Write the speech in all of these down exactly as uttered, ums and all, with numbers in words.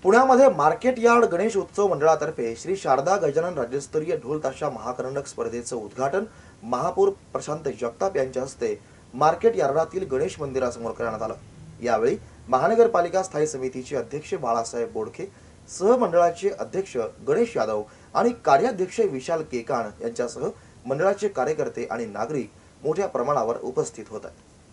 पुण्यामध्ये market yard Ganesh उत्सव मंडळातर्फे श्री शारदा गजानन राज्यस्तरीय ढोल ताशा महाकरंडक स्पर्धेचं उद्घाटन महापौर प्रशांत जगताप यांच्या हस्ते मार्केट यार्डातील गणेश मंदिरासमोर करण्यात आलं। यावेळी महानगरपालिका स्थायी समितीचे अध्यक्ष बाळासाहेब बोडखे, सहमंडळाचे अध्यक्ष गणेश यादव आणि कार्याध्यक्ष विशाल केकाण यांच्यासह मंडळाचे कार्यकर्ते आणि नागरिक मोठ्या प्रमाणावर उपस्थित होते।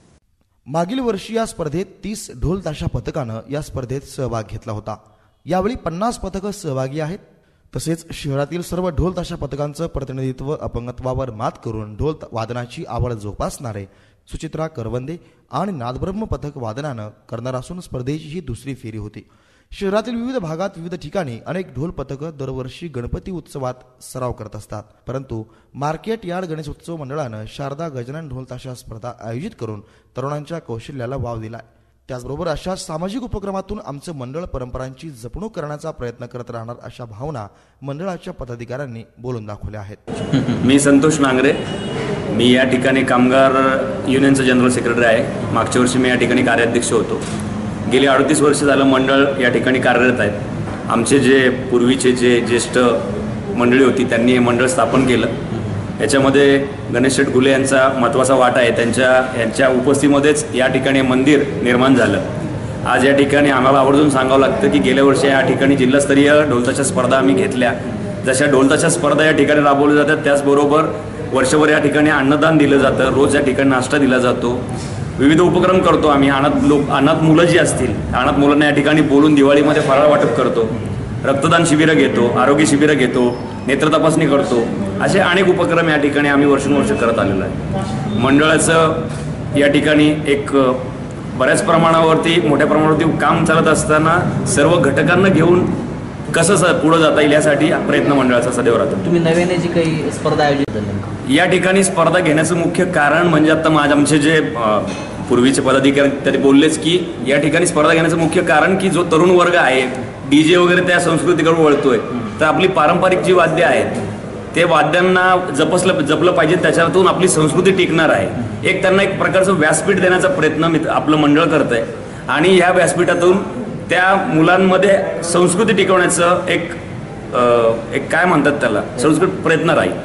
मागील वर्षी या स्पर्धेत तीस ढोल ताशा पथकानं या स्पर्धेत सहभाग घेतला होता। यावेळी पन्नास पथकं सहभागी आहेत। तसेच शहरातील सर्व ढोल ताशा पथकांचं प्रतिनिधित्व अपंगत्वावर मात करून ढोल वादनाची आवड जोपासणारे सुचित्रा करवंदे आणि नादब्रह्म पथक वादनानं करणार असून स्पर्धेची ही दुसरी फेरी होती। शहरातील विविध भागात विविध ठिकाणी अनेक ढोल पथकं दरवर्षी गणपती उत्सवात सराव करत असतात, परंतु मार्केट यार्ड गणेश उत्सव मंडळानं शारदा गजानन ढोल ताशा स्पर्धा आयोजित करून तरुणांच्या कौशल्याला वाव दिलाय। त्याचबरोबर अशा सामाजिक उपक्रमातून आमचं मंडळ परंपरांची जपणूक करण्याचा प्रयत्न करत राहणार अशा भावना मंडळाच्या पदाधिकाऱ्यांनी बोलून दाखवल्या आहेत। मी संतोष नांगरे, मी या ठिकाणी कामगार युनियनचा जनरल सेक्रेटरी आहे। मागच्या वर्षी मी या ठिकाणी कार्याध्यक्ष होतो। गेली अडतीस वर्ष झालं मंडळ या ठिकाणी कार्यरत आहेत। आमचे जे पूर्वीचे जे ज्येष्ठ मंडळी होती त्यांनी हे मंडळ स्थापन केलं। याच्यामध्ये गणेश शेठ घुले यांचा महत्त्वाचा वाटा आहे। त्यांच्या यांच्या उपस्थितीमध्येच या ठिकाणी मंदिर निर्माण झालं। आज या ठिकाणी आम्हाला आवर्जून सांगावं लागतं की गेल्या वर्षी या ठिकाणी जिल्हास्तरीय ढोलताशा स्पर्धा आम्ही घेतल्या। जशा ढोलताशा स्पर्धा या ठिकाणी राबवल्या जातात त्याचबरोबर वर्षभर या ठिकाणी अन्नदान दिलं जातं, रोज या ठिकाणी नाश्ता दिला जातो, विविध उपक्रम करतो आम्ही। अनाथ लोक अनाथ मुलं जी असतील अनाथ मुलांना या ठिकाणी बोलून दिवाळीमध्ये फराळ वाटप करतो, रक्तदान शिबिरं घेतो, आरोग्य शिबिरं घेतो, नेत्र तपासणी करतो। असे अनेक उपक्रम या ठिकाणी आम्ही वर्षानुवर्ष करत आलेलो आहे। मंडळाचं या ठिकाणी एक बऱ्याच प्रमाणावरती मोठ्या प्रमाणावरती काम चालत असताना सर्व घटकांना घेऊन कसं पुढे जाता येईल यासाठी प्रयत्न मंडळाचा सदैव राहतो। तुम्ही नव्याने जी काही स्पर्धा आयोजित केली या ठिकाणी स्पर्धा घेण्याचं मुख्य कारण म्हणजे आता माझे आमचे जे पूर्वीचे पदाधिकारी तरी बोललेच की या ठिकाणी स्पर्धा घेण्याचं मुख्य कारण की जो तरुण वर्ग आहे डीजे वगैरे त्या संस्कृतीकडे वळतोय, तर आपली पारंपरिक जी वाद्य आहेत ते वाद्यांना जपसलं जपलं पाहिजे, त्याच्यातून आपली संस्कृती टिकणार आहे। एक त्यांना एक प्रकारचं व्यासपीठ देण्याचा प्रयत्न आपलं मंडळ करत आहे आणि ह्या व्यासपीठातून त्या मुलांमध्ये संस्कृती टिकवण्याचं एक एक काय म्हणतात त्याला संस्कृत प्रयत्न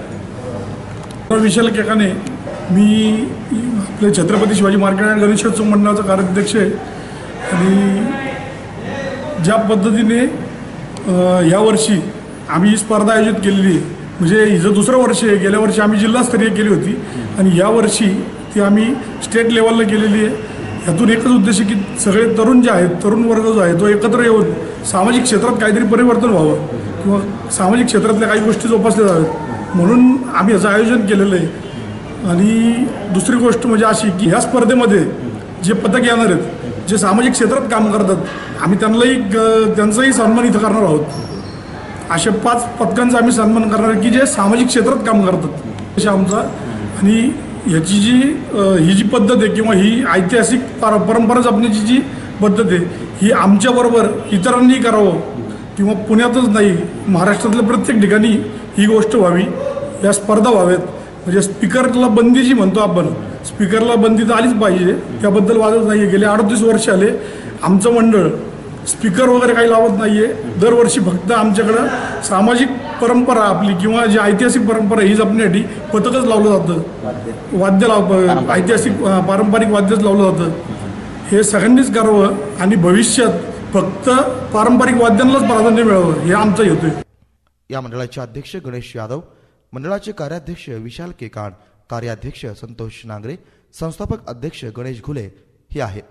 राहील। विशाल केकाने, मी आपले छत्रपती शिवाजी मार्केट गणेशोत्सव मंडळाचा कार्याध्यक्ष आहे आणि ज्या पद्धतीने यावर्षी आम्ही ही स्पर्धा आयोजित केलेली आहे, म्हणजे हिचं दुसरं वर्ष आहे। गेल्या वर्षी आम्ही जिल्हास्तरीय केली होती आणि यावर्षी ती आम्ही स्टेट लेवलला केलेली आहे। ह्यातून एकच उद्देश आहे की सगळे तरुण जे आहेत, तरुण वर्ग जो आहे तो एकत्र येऊन सामाजिक क्षेत्रात काहीतरी परिवर्तन व्हावं किंवा सामाजिक क्षेत्रातल्या काही गोष्टी जोपासल्या जाव्यात म्हणून आम्ही याचं आयोजन केलेलं आहे। आणि दुसरी गोष्ट म्हणजे अशी की ह्या स्पर्धेमध्ये जे पथक येणार आहेत, जे सामाजिक क्षेत्रात काम करतात, आम्ही त्यांनाही त्यांचाही सन्मान इथं करणार आहोत। अशा पाच पथकांचा आम्ही सन्मान करणार की जे सामाजिक क्षेत्रात काम करतात अशा आमचा। आणि ह्याची जी ही जी पद्धत आहे किंवा ही ऐतिहासिक पर परंपरा जपण्याची जी पद्धत आहे ही आमच्याबरोबर इतरांनी करावं किंवा पुण्यातच नाही महाराष्ट्रातल्या प्रत्येक ठिकाणी ही गोष्ट व्हावी, या स्पर्धा व्हाव्यात। म्हणजे स्पीकरला बंदी जी म्हणतो आपण, स्पीकरला बंदी तर आलीच पाहिजे, त्याबद्दल वादच नाही आहे। गेले अडतीस वर्ष आले आमचं मंडळ स्पीकर वगैरे काही लावत नाही आहे। दरवर्षी फक्त आमच्याकडं सामाजिक परंपरा आपली किंवा जी ऐतिहासिक परंपरा ही जपण्यासाठी पथकच लावलं जातं, वाद्य लाव ऐतिहासिक पारंपरिक वाद्यच लावलं जातं। हे सगळ्यांनीच करावं आणि भविष्यात फक्त पारंपरिक वाद्यांनाच प्राधान्य मिळावं हे आमचा हेतू आहे। या मंडळाचे अध्यक्ष गणेश यादव, मंडळाचे कार्याध्यक्ष विशाल केकाण, कार्याध्यक्ष संतोष नांगरे, संस्थापक अध्यक्ष गणेश घुले हे आहेत।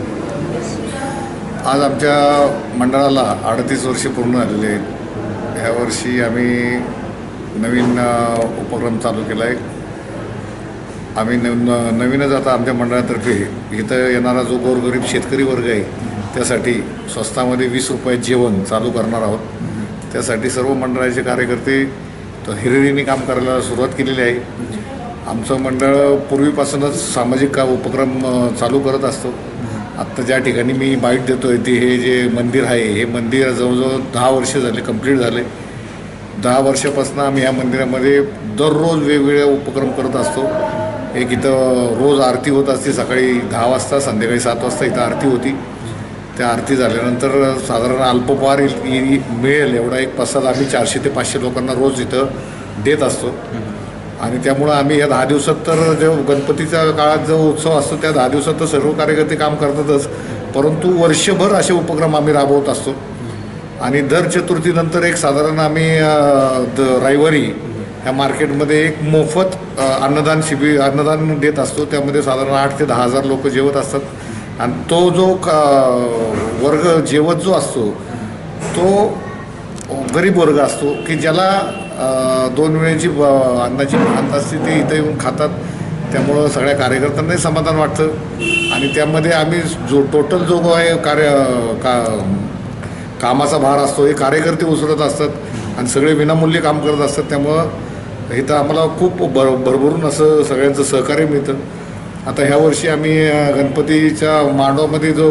आज आमच्या मंडळाला अडतीस वर्षे पूर्ण झालेले आहेत। यावर्षी आम्ही नवीन उपक्रम चालू केला आहे। आम्ही नवीन नवीनच आता आमच्या मंडळातर्फे इथं येणारा जो गोरगरीब शेतकरी वर्ग आहे त्यासाठी स्वस्तामध्ये वीस रुपयात जेवण चालू करणार आहोत। त्यासाठी सर्व मंडळाचे कार्यकर्ते हिरिरीने काम करायला सुरुवात केलेली आहे। आमचं मंडळ पूर्वीपासूनच सामाजिक का उपक्रम चालू करत असतो। आत्ता ज्या ठिकाणी मी बाईट देतो आहे ते हे जे मंदिर आहे हे मंदिर जवळजवळ दहा वर्ष झाले कंप्लीट झाले। दहा वर्षापासून आम्ही या मंदिरामध्ये दररोज वेगवेगळे उपक्रम करत असतो। एक इथं रोज आरती होत असते, सकाळी दहा वाजता संध्याकाळी सात वाजता इथं आरती होती। त्या आरती झाल्यानंतर साधारण अल्पोपहार इ- इ- मिळेल एवढा एक प्रसाद आम्ही चारशे ते पाचशे लोकांना रोज इथं देत असतो. आणि त्यामुळं आम्ही या दहा दिवसात तर जो गणपतीच्या काळात जो उत्सव असतो त्या दहा दिवसात तर सर्व कार्यकर्ते काम करतातच, परंतु वर्षभर असे उपक्रम आम्ही राबवत असतो. आणि दर चतुर्थीनंतर एक साधारण आम्ही अ, द रविवारी ह्या मार्केटमध्ये एक मोफत अ, अन्नदान शिबिर अन्नदान देत असतो. त्यामध्ये साधारण आठ ते दहा हजार लोक जेवत असतात. आणि तो जो क- वर्ग जेवत जो असतो तो गरीब वर्ग असतो की ज्याला अ, दोन वेळेची ब- अन्नाची भात असते ते इथं येऊन खातात. त्यामुळं सगळ्या कार्यकर्त्यांनाही समाधान वाटतं. आणि त्यामध्ये आम्ही जो टोटल जो आहे कार्य का कामाचा भार असतो हे कार्यकर्ते उचलत असतात आणि सगळे विनामूल्य काम करत असतात. त्यामुळं इथं आम्हाला खूप भर भरभरून असं सगळ्यांचं सहकार्य मिळतं. आता ह्या वर्षी आम्ही अ, गणपतीच्या मांडवामध्ये जो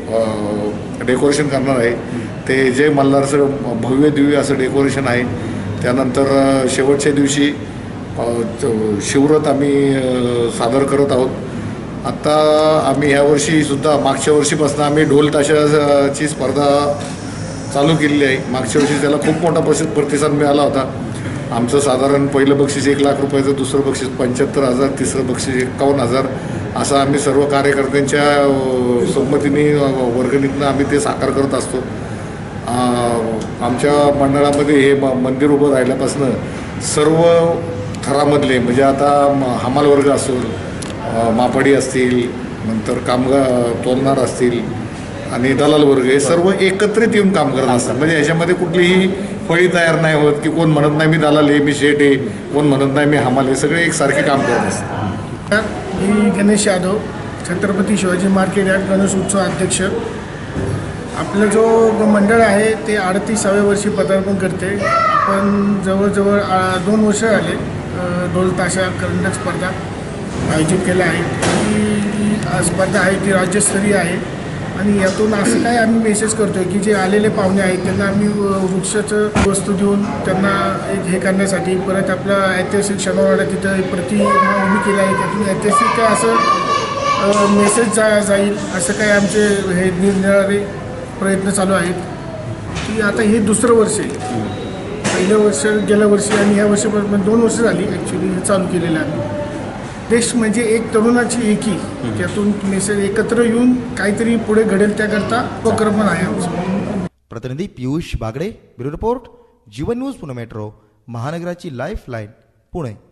अ, डेकोरेशन करणार आहे ते जय मल्हारचं भव्य दिव्य असं डेकोरेशन आहे. त्यानंतर अ, शेवटच्या दिवशी अ, च- शिवरथ आम्ही अ, सादर करत आहोत. आत्ता आम्ही ह्या वर्षीसुद्धा मागच्या वर्षीपासून आम्ही ढोल ताशाची स्पर्धा चालू केलेली आहे. मागच्या वर्षी त्याला खूप मोठा प्रसि प्रतिसाद मिळाला होता. आमचं साधारण पहिलं बक्षीस एक लाख रुपयाचं, दुसरं बक्षीस पंच्याहत्तर हजार, तिसरं बक्षीस एकावन्न हजार असं आम्ही सर्व कार्यकर्त्यांच्या अ, संमतीने अ, वर्गणीतनं आम्ही ते साकार करत असतो. अ, आमच्या मंडळामध्ये हे म मंदिर उभं राहिल्यापासून सर्व थरामधले म्हणजे आता म- हमाल वर्ग असेल, अ, मापाडी असतील, नंतर कामगार तोलणार असतील आणि दलाल वर्ग हे सर्व एकत्रित येऊन काम करत असतात. म्हणजे याच्यामध्ये कुठलीही फळी तयार नाही होत की कोण म्हणत नाही मी दलाल आहे, मी शेठ आहे, कोण म्हणत नाही मी हमाल आहे. सगळे एकसारखे काम करत असतात. मी गणेश यादव, छत्रपती शिवाजी मार्केट यार्ड गणेश उत्सव अध्यक्ष. आपलं जो मंडळ आहे ते अडतीसाव्या वर्षी पदार्पण करते. आपण जवळजवळ आ, दोन वर्ष आले अ, ढोल ताशा करंडक स्पर्धा आयोजित केल्या आहेत. ही जी स्पर्धा आहे ती राज्यस्तरीय आहे. आणि यातून असं काय आम्ही मेसेज करतो आहे की जे आलेले पाहुणे आहेत त्यांना आम्ही वृक्षाचं वस्तू देऊन त्यांना एक हे करण्यासाठी, परत आपला ऐतिहासिक शनिवारवाडा तिथं एक प्रतिमा उभी केली आहे, त्यातून ऐतिहासिक काय असं मेसेज जा जाईल असं काय आमचे हे निरनिराळे प्रयत्न चालू आहेत. की आता हे दुसरं वर्ष आहे. पहिलं वर्ष गेल्या वर्षी आणि ह्या वर्षापर्यंत दोन वर्ष झाली ॲक्च्युली हे चालू केलेलं आहे. देश म्हणजे एक तरुणाची एकी, त्यातून मेसेज एकत्र येऊन काहीतरी पुढे घडेल त्याकरता उपक्रम आहे आमचा. प्रतिनिधी Piyush Bagde, bureau report, Jeevan news Pune metro, महानगराची लाईफ लाईन, पुणे.